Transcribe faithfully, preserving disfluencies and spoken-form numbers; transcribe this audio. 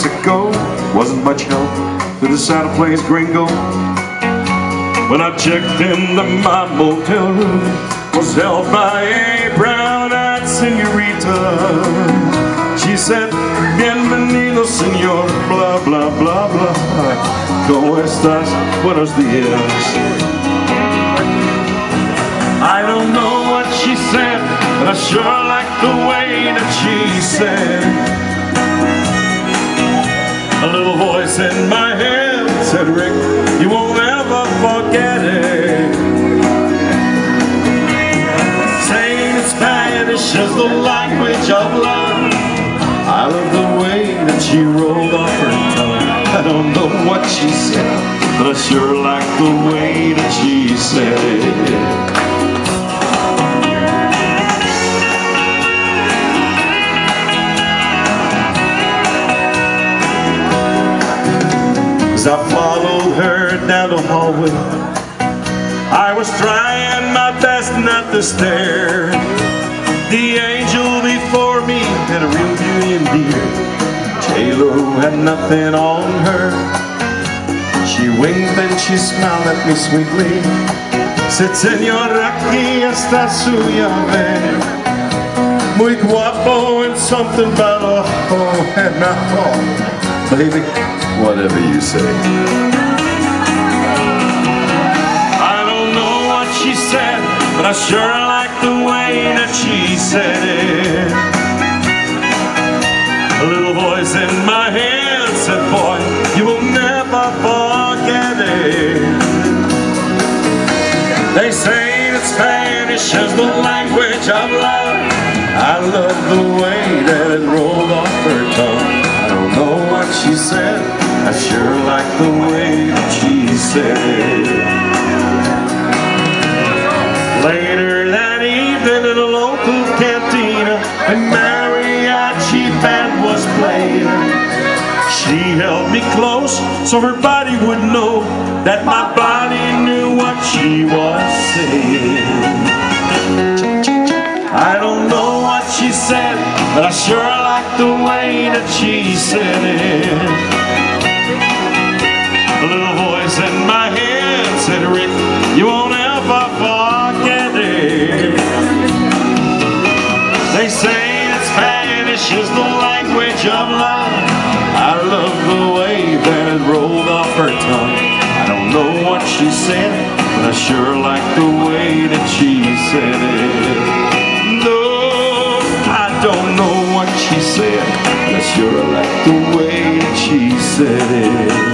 Mexico. Wasn't much help to the Santa Place gringo. When I checked into my motel room, was held by a brown-eyed senorita. She said, bienvenido, señor, blah, blah, blah, blah. ¿Cómo estás? Buenos días. I don't know what she said, but I sure like the way that she said. A little voice in my head said, Rick, you won't ever forget it. Saying it's Spanish is the language of love. I love the way that she rolled off her tongue. I don't know what she said, but I sure like the way that she said it. As I followed her down the hallway, I was trying my best not to stare. The angel before me had a real beauty indeed. J-Lo had nothing on her. She winked and she smiled at me sweetly. Said, señora, aquí está su llave. Muy guapo and something about a oh, and I thought, baby, whatever you say. I don't know what she said, but I sure like the way that she said it. A little voice in my head said, boy, you will never forget it. They say that Spanish is the language of love. I love the way that it rolled off her tongue. I don't know what she said, I sure like the way that she said it. Later that evening in a local cantina, a mariachi band was playing. She held me close so her body would know that my body knew what she was saying. I don't know what she said, but I sure like the way that she said it. A little voice in my head said, Rick, you won't ever forget it. They say that Spanish is the language of love. I love the way that it rolled off her tongue. I don't know what she said, but I sure like the way that she said it. No, I don't know what she said, but I sure like the way that she said it.